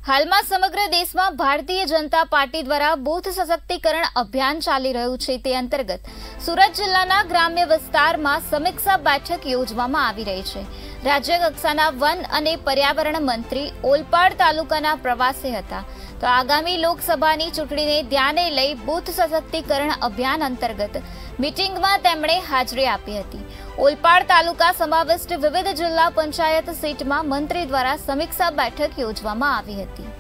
હાલમાં સમગ્ર દેશમાં ભારતીય જનતા પાર્ટી દ્વારા બૂથ સશક્તિકરણ અભિયાન ચાલી રહ્યું છે। તે અંતર્ગત સુરત જિલ્લાના ગ્રામ્ય વિસ્તારમાં સમીક્ષા બેઠક યોજવામાં આવી રહી છે। રાજ્ય કક્ષાના વન અને પર્યાવરણ મંત્રી ઓલપાડ તાલુકાના પ્રવાસે હતા, તો આગામી લોકસભાની ચૂંટણીને ધ્યાને લઈ બૂથ સશક્તિકરણ અભિયાન અંતર્ગત મીટિંગમાં તેમણે હાજરી આપી હતી। ઓલપાડ તાલુકા સમાવિષ્ટ વિવિધ જિલ્લા પંચાયત સીટમાં મંત્રી દ્વારા સમીક્ષા બેઠક યોજવામાં આવી હતી।